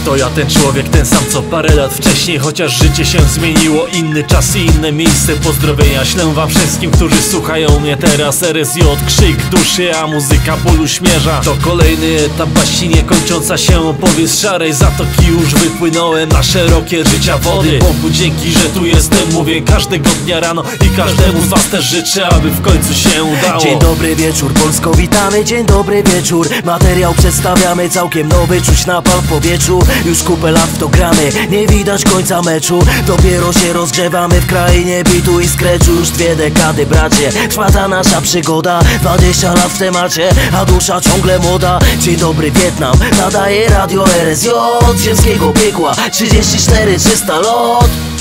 To ja, ten człowiek, ten sam co parę lat wcześniej. Chociaż życie się zmieniło, inny czas i inne miejsce. Pozdrowienia ślę wam wszystkim, którzy słuchają mnie teraz. RSJ, krzyk duszy, a muzyka ból uśmierza. To kolejny etap baści, niekończąca się opowieść szarej zatoki. Już wypłynąłem na szerokie życia wody. Bogu dzięki, że tu jestem, mówię każdego dnia rano. I każdemu z was też życzę, aby w końcu się udało. Dzień dobry wieczór, Polsko witamy, dzień dobry wieczór. Materiał przedstawiamy, całkiem nowy, czuć napal w powietrzu. Już kupę lat w to gramy, nie widać końca meczu. Dopiero się rozgrzewamy w krainie bitu i skreczu. Już 2 dekady, bracie, trwa ta nasza przygoda. 20 lat w temacie, a dusza ciągle młoda. Dzień dobry Wietnam, nadaje radio RSJ. Ziemskiego piekła, 34 300 lot.